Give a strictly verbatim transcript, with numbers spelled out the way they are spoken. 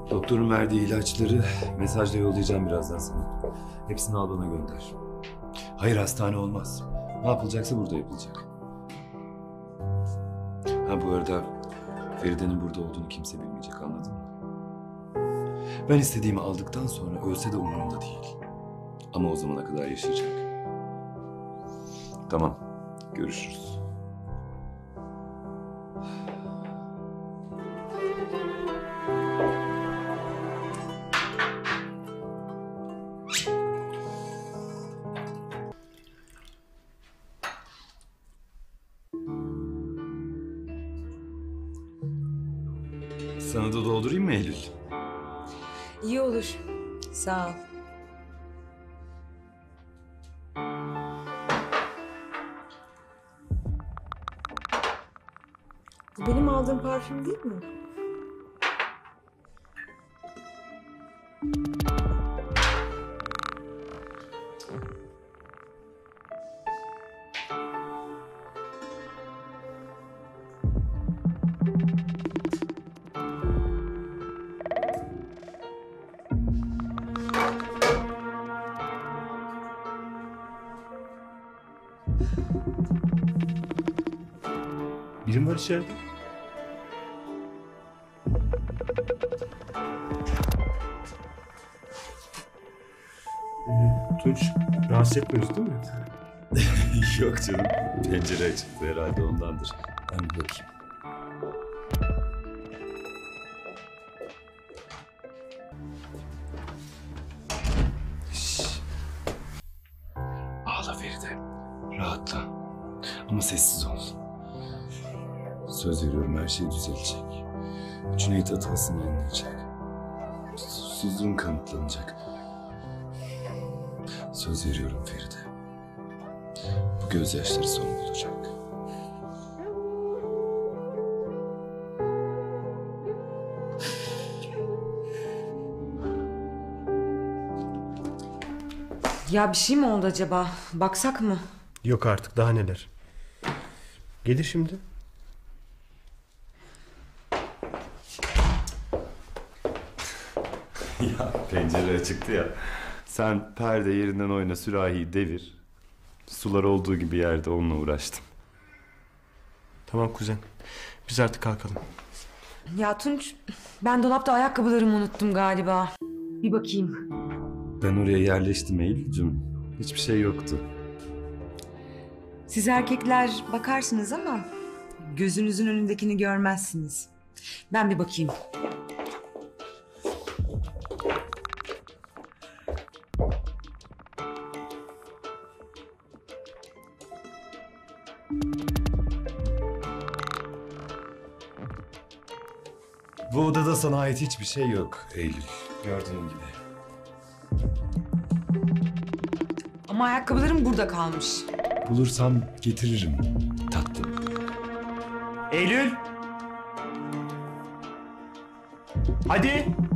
Doktorun verdiği ilaçları mesajla yollayacağım birazdan sana. Hepsini al bana gönder. Hayır, hastane olmaz. Ne yapılacaksa burada yapılacak. Ha bu arada Feride'nin burada olduğunu kimse bilmeyecek, anladın mı? Ben istediğimi aldıktan sonra ölse de umurumda değil. Ama o zamana kadar yaşayacak. Tamam, görüşürüz. Sana da doldurayım mı Eylül? İyi olur. Sağ ol. Bu benim aldığım parfüm değil mi? Birim var içeride. Ee, Tunç, rahatsız etmiyoruz değil mi? Yok canım, pencere açıktı herhalde ondandır. Ben bir bakayım. Şşş. Ağla Feride, rahatla. Ama sessiz ol. Söz veriyorum, her şey düzelecek. Cüneyt hatasını anlayacak. Susuzluğun kanıtlanacak. Söz veriyorum Feride. Bu gözyaşları son bulacak. Ya bir şey mi oldu acaba? Baksak mı? Yok artık, daha neler. Gelir şimdi. Ya pencere açıktı ya. Sen perde yerinden oyna, sürahiyi devir. Sular olduğu gibi yerde onunla uğraştım. Tamam kuzen. Biz artık kalkalım. Ya Tunç, ben dolapta ayakkabılarımı unuttum galiba. Bir bakayım. Ben oraya yerleştim Eylül'cüm. Hiçbir şey yoktu. Siz erkekler bakarsınız ama gözünüzün önündekini görmezsiniz. Ben bir bakayım. Bu odada sana ait hiçbir şey yok Eylül. Gördüğün gibi. Ama ayakkabılarım burada kalmış. Bulursam getiririm tatlım. Eylül! Hadi!